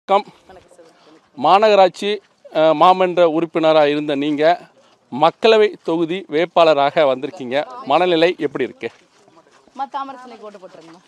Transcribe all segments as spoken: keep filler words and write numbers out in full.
வணக்கம். மாநகராட்சி மாமன்ற உறுப்பினராக இருந்த நீங்கள் மக்களவை தொகுதி வேட்பாளராக வந்திருக்கீங்க. மனநிலை எப்படி இருக்கு? தாமரசனை கோட்டு போட்டுருங்கம்மா.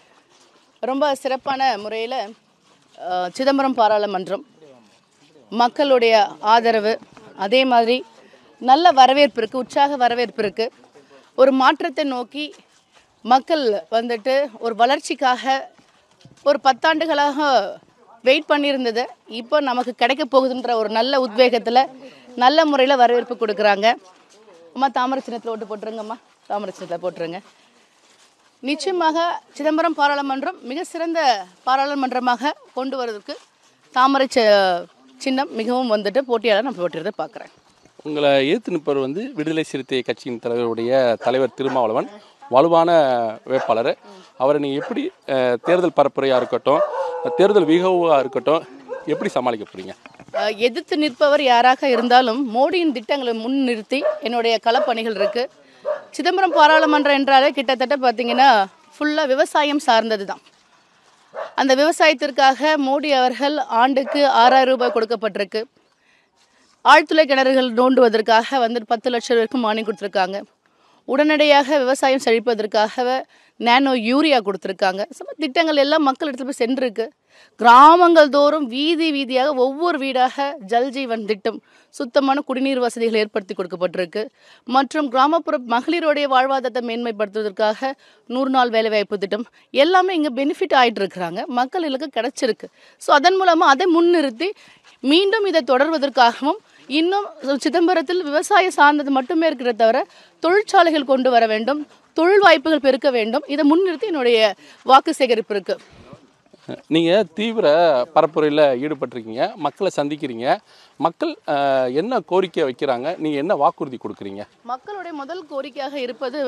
ரொம்ப சிறப்பான முறையில் சிதம்பரம் பாராளுமன்றம் மக்களுடைய ஆதரவு, அதே மாதிரி நல்ல வரவேற்பு இருக்குது, உற்சாக வரவேற்பு இருக்குது. ஒரு மாற்றத்தை நோக்கி மக்கள் வந்துட்டு ஒரு வளர்ச்சிக்காக ஒரு பத்தாண்டுகளாக வெயிட் பண்ணியிருந்தது இப்போ நமக்கு கிடைக்க போகுதுன்ற ஒரு நல்ல உத்வேகத்தில் நல்ல முறையில் வரவேற்பு கொடுக்குறாங்க. அம்மா தாமரை சின்னத்தில் ஓட்டு போட்டுருங்கம்மா. தாமரை சின்னத்தில் போட்டுருங்க. நிச்சயமாக சிதம்பரம் பாராளுமன்றம் மிக சிறந்த பாராளுமன்றமாக கொண்டு வருவதற்கு தாமரை சின்னம் மிகவும் வந்துட்டு போட்டியாளர் நான் போட்டிருந்த பார்க்குறேன். உங்களை எதிர்த்து நிற்பவர் வந்து விடுதலை சிறுத்தை கட்சியின் தலைவருடைய தலைவர் திருமாவளவன், வலுவான வேட்பாளர். அவரை நீங்கள் எப்படி தேர்தல் பரப்புரையாக இருக்கட்டும், தேர்தல் விகவாக இருக்கட்டும், எப்படி சமாளிக்க போகிறீங்க? எதிர்த்து நிற்பவர் யாராக இருந்தாலும் மோடியின் திட்டங்களை முன்னிறுத்தி என்னுடைய களப்பணிகள் இருக்குது. சிதம்பரம் பாராளுமன்றம் என்றாலே கிட்டத்தட்ட பார்த்தீங்கன்னா ஃபுல்லாக விவசாயம் சார்ந்தது தான். அந்த விவசாயத்திற்காக மோடி அவர்கள் ஆண்டுக்கு ஆறாயிரம் ரூபாய் கொடுக்கப்பட்டிருக்கு. ஆழ்துளை கிணறுகள் நோண்டுவதற்காக வந்து பத்து லட்சம் வரைக்கும் மானியம் கொடுத்துருக்காங்க. உடனடியாக விவசாயம் செழிப்பதற்காக நேனோ யூரியா கொடுத்துருக்காங்க. சில திட்டங்கள் எல்லாம் மக்களிடத்தில் போய் சென்றிருக்கு. கிராமங்கள் தோறும் வீதி வீதியாக ஒவ்வொரு வீடாக ஜல்ஜீவன் திட்டம், சுத்தமான குடிநீர் வசதிகள் ஏற்படுத்தி கொடுக்கப்பட்டிருக்கு. மற்றும் கிராமப்புற மகளிருடைய வாழ்வாதாரத்தை மேன்மைப்படுத்துவதற்காக நூறு நாள் வேலைவாய்ப்பு திட்டம் எல்லாமே இங்கே பெனிஃபிட் ஆகிட்டு இருக்கிறாங்க, மக்களுக்கு கிடைச்சிருக்கு. ஸோ அதன் மூலமாக அதை முன்னிறுத்தி மீண்டும் இதை தொடர்வதற்காகவும் இன்னும் சிதம்பரத்தில் விவசாயம் சார்ந்தது மட்டுமே இருக்கிறத தவிர தொழிற்சாலைகள் கொண்டு வர வேண்டும், தொழில் வாய்ப்புகள் பெருக்க வேண்டும். இதை முன்னிறுத்தி என்னுடைய வாக்கு சேகரிப்பு இருக்கு. நீங்கள் தீவிர பரப்புரையில் ஈடுபட்டிருக்கீங்க, மக்களை சந்திக்கிறீங்க. மக்கள் என்ன கோரிக்கை வைக்கிறாங்க, நீங்கள் என்ன வாக்குறுதி கொடுக்குறீங்க? மக்களுடைய முதல் கோரிக்கையாக இருப்பது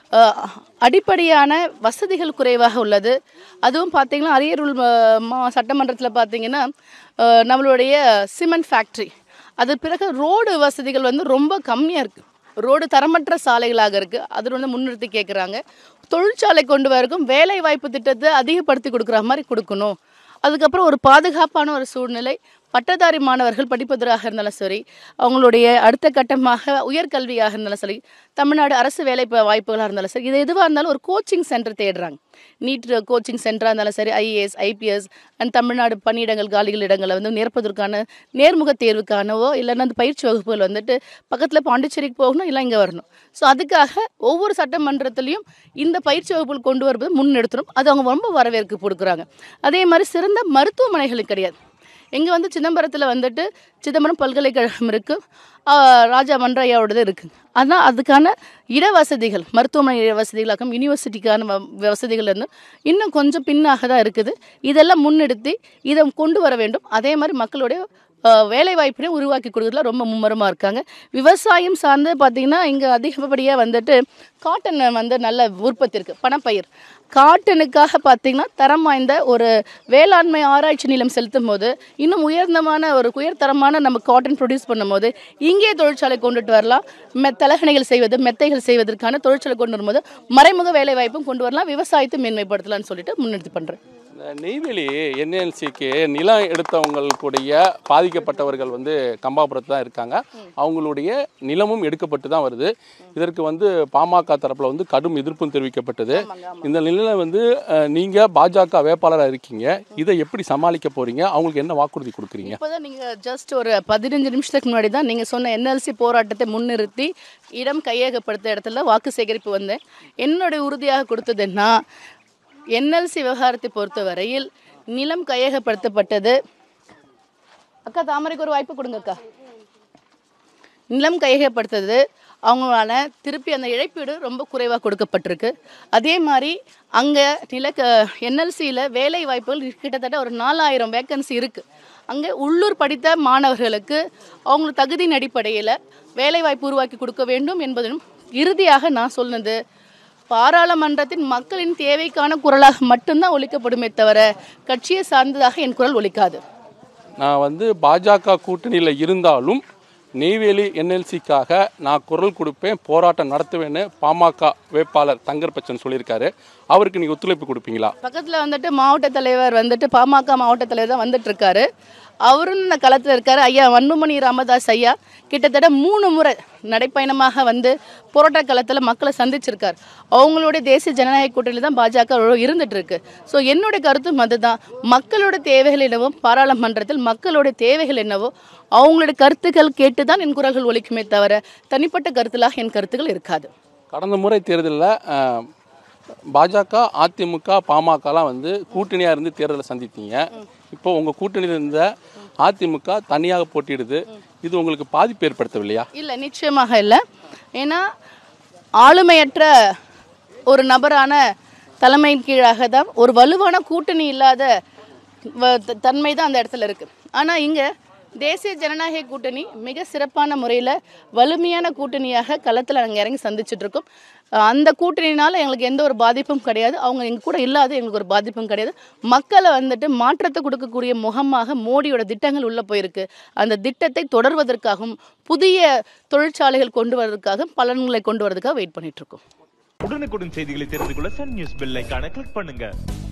அடிப்படையான வசதிகள் குறைவாக உள்ளது. அதுவும் பார்த்தீங்கன்னா அரியலூர் சட்டமன்றத்தில் பார்த்தீங்கன்னா நம்மளுடைய சிமெண்ட் ஃபேக்ட்ரி, அது பிறகு ரோடு வசதிகள் வந்து ரொம்ப கம்மியாக இருக்குது. ரோடு தரமற்ற சாலைகளாக இருக்குது. அது வந்து முன்னிறுத்தி கேட்குறாங்க. தொழிற்சாலை கொண்டு வரக்கும் வேலை வாய்ப்பு திட்டத்தை அதிகப்படுத்தி கொடுக்குற மாதிரி கொடுக்கணும். அதுக்கப்புறம் ஒரு பாதுகாப்பான ஒரு சூழ்நிலை, பட்டதாரி மாணவர்கள் படிப்பதாக இருந்தாலும் சரி, அவங்களுடைய அடுத்த கட்டமாக உயர்கல்வியாக இருந்தாலும் சரி, தமிழ்நாடு அரசு வேலை வாய்ப்புகளாக இருந்தாலும் சரி, இது எதுவாக இருந்தாலும் ஒரு கோச்சிங் சென்டர் தேடுறாங்க. நீட் கோச்சிங் சென்டராக இருந்தாலும் சரி, ஐஏஎஸ் ஐபிஎஸ் அண்ட் தமிழ்நாடு பணியிடங்கள் காலிகள் இடங்களை வந்து நிரப்பதற்கான நேர்முக தேர்வுக்கானவோ இல்லைன்னா அந்த பயிற்சி வகுப்புகள் வந்துட்டு பக்கத்தில் பாண்டிச்சேரிக்கு போகணும், இல்லை இங்கே வரணும். ஸோ அதுக்காக ஒவ்வொரு சட்டமன்றத்திலையும் இந்த பயிற்சி வகுப்புகள் கொண்டு வருவது முன்னெடுத்துடும். அது அவங்க ரொம்ப வரவேற்பு கொடுக்குறாங்க. அதே மாதிரி சிறந்த மருத்துவமனைகளுக்கு கிடையாது. இங்கே வந்து சிதம்பரத்தில் வந்துட்டு சிதம்பரம் பல்கலைக்கழகம் இருக்குது, ராஜா மன்றையாவோடது இருக்குது. ஆனால் அதுக்கான இடவசதிகள், மருத்துவமனை வசதிகளாகவும் யூனிவர்சிட்டிக்கான வசதிகள் இருந்து இன்னும் கொஞ்சம் பின்னாக தான் இருக்குது. இதெல்லாம் முன்னெடுத்து இதை கொண்டு வர வேண்டும். அதே மாதிரி மக்களுடைய வேலை வாய்ப்பினை உருவாக்கி கொடுக்குறதுல ரொம்ப மும்மரமாக இருக்காங்க. விவசாயம் சார்ந்து பார்த்திங்கன்னா இங்கே அதிகப்படியாக வந்துட்டு காட்டன் வந்து நல்ல உற்பத்தி இருக்குது, பணப்பயிர். காட்டனுக்காக பார்த்திங்கன்னா தரம் வாய்ந்த ஒரு வேளாண்மை ஆராய்ச்சி நிலம் செலுத்தும் போது இன்னும் உயர்ந்தமான ஒரு உயர்தரமான நம்ம காட்டன் ப்ரொடியூஸ் பண்ணும் போது இங்கே தொழிற்சாலை கொண்டுட்டு வரலாம். மெ தலகணைகள் செய்வது, மெத்தைகள் செய்வதற்கான தொழிற்சாலை கொண்டு வரும்போது மறைமுக வேலை வாய்ப்பும் கொண்டு வரலாம், விவசாயத்தை மேன்மைப்படுத்தலாம்னு சொல்லிட்டு முன்னெடுத்து பண்ணுறேன். நெய்வேலி என்எல்சிக்கு நிலம் எடுத்தவங்களுடைய பாதிக்கப்பட்டவர்கள் வந்து கம்பாபுரத்தில் தான் இருக்காங்க. அவங்களுடைய நிலமும் எடுக்கப்பட்டு தான் வருது. இதற்கு வந்து பாமக தரப்பில் வந்து கடும் எதிர்ப்பும் தெரிவிக்கப்பட்டது. இந்த நிலையில் வந்து நீங்கள் பாஜக வேட்பாளராக இருக்கீங்க, இதை எப்படி சமாளிக்க போகிறீங்க? அவங்களுக்கு என்ன வாக்குறுதி கொடுக்குறீங்க? இப்போ தான் நீங்கள் ஜஸ்ட் ஒரு பதினஞ்சு நிமிஷத்துக்கு முன்னாடி தான் நீங்கள் சொன்ன என்எல்சி போராட்டத்தை முன்னிறுத்தி இடம் கையகப்படுத்த இடத்துல வாக்கு சேகரிப்பு வந்தேன். என்னுடைய உறுதியாக கொடுத்ததுன்னா என்எல்சி விவகாரத்தை பொறுத்த வரையில் நிலம் கையகப்படுத்தப்பட்டது. அக்கா தாமரைக்கு ஒரு வாய்ப்பு கொடுங்க அக்கா. நிலம் கையகப்படுத்தது அவங்களால திருப்பி அந்த இழப்பீடு ரொம்ப குறைவாக கொடுக்கப்பட்டிருக்கு. அதே மாதிரி அங்கே நில என்எல்சியில் வேலை வாய்ப்புகள் கிட்டத்தட்ட ஒரு நாலாயிரம் வேக்கன்சி இருக்குது. அங்கே உள்ளூர் படித்த மாணவர்களுக்கு அவங்களுக்கு தகுதியின் அடிப்படையில் வேலை வாய்ப்பு உருவாக்கி கொடுக்க வேண்டும் என்பதும் இறுதியாக நான் சொன்னது. பாராளுமன்றத்தின் மக்களின் தேவைக்கான குரலாக மட்டும்தான் ஒலிக்கப்படுமே தவிர கட்சியை சார்ந்ததாக என் குரல் ஒலிக்காது. நான் வந்து பாஜக கூட்டணியில் இருந்தாலும் நெய்வேலி என்எல்சிக்காக நான் குரல் கொடுப்பேன், போராட்டம் நடத்துவேன்னு பாமக வேட்பாளர் தங்கர் பச்சன் சொல்லியிருக்காரு. அவருக்கு நீங்கள் ஒத்துழைப்பு கொடுப்பீங்களா? பக்கத்தில் வந்துட்டு மாவட்ட தலைவர் வந்துட்டு பாமக மாவட்ட தலைவர் தான் வந்துட்டு இருக்காரு. அவரும் இந்த களத்தில் இருக்காரு. ஐயா அன்புமணி ராமதாஸ் ஐயா கிட்டத்தட்ட மூணு முறை நடைப்பயணமாக வந்து போராட்ட களத்தில் மக்களை சந்திச்சிருக்கார். அவங்களுடைய தேசிய ஜனநாயக கூட்டணியில் தான் பாஜக இருந்துட்டு இருக்கு. ஸோ என்னுடைய கருத்தும் அதுதான். மக்களோட தேவைகள் என்னவோ, பாராளுமன்றத்தில் மக்களுடைய தேவைகள் என்னவோ அவங்களுடைய கருத்துக்கள் கேட்டு தான் என் குரல்கள் ஒலிக்குமே தவிர தனிப்பட்ட கருத்துலாக என் கருத்துக்கள் இருக்காது. கடந்த முறை தேர்தலில் பாஜக, அதிமுக, பாமகலாம் வந்து கூட்டணியாக இருந்து தேர்தலை சந்தித்தீங்க. இப்போ உங்கள் கூட்டணியில் இருந்த அதிமுக தனியாக போட்டியிடுது. இது உங்களுக்கு பாதிப்பு ஏற்படுத்தவில்லையா? இல்லை, நிச்சயமாக இல்லை. ஏன்னா ஆளுமையற்ற ஒரு நபரான தலைமையின் கீழாக தான் ஒரு வலுவான கூட்டணி இல்லாத தன்மை தான் அந்த இடத்துல இருக்குது. ஆனால் இங்கே தேசிய ஜனநாயக கூட்டணி மிக சிறப்பான முறையில் வலிமையான கூட்டணியாக களத்தில் நாங்கள் இறங்கி சந்திச்சுட்டு இருக்கோம். அந்த கூட்டணினால எங்களுக்கு எந்த ஒரு பாதிப்பும் கிடையாது. அவங்க எங்க கூட இல்லாத எங்களுக்கு ஒரு பாதிப்பும் கிடையாது. மக்களை வந்துட்டு மாற்றத்தை கொடுக்கக்கூடிய முகமாக மோடியோட திட்டங்கள் உள்ள போயிருக்கு. அந்த திட்டத்தை தொடர்வதற்காகவும் புதிய தொழிற்சாலைகள் கொண்டு வருவதற்காகவும் பலன்களை கொண்டு வரதுக்காக வெயிட் பண்ணிட்டு இருக்கோம். உடனுக்குடன் செய்திகளை தெரிந்து கொள்ள சன் நியூஸ் பெல் ஐகானை கிளிக் பண்ணுங்க.